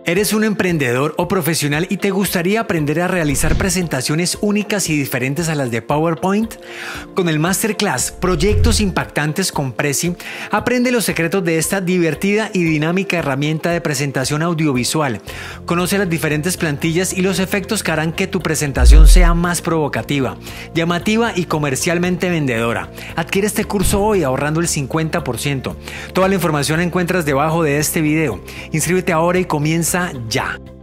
¿Eres un emprendedor o profesional y te gustaría aprender a realizar presentaciones únicas y diferentes a las de PowerPoint? Con el Masterclass Proyectos Impactantes con Prezi, aprende los secretos de esta divertida y dinámica herramienta de presentación audiovisual. Conoce las diferentes plantillas y los efectos que harán que tu presentación sea más provocativa, llamativa y comercialmente vendedora. Adquiere este curso hoy ahorrando el 50%. Toda la información la encuentras debajo de este video. Inscríbete ahora y comienza ya.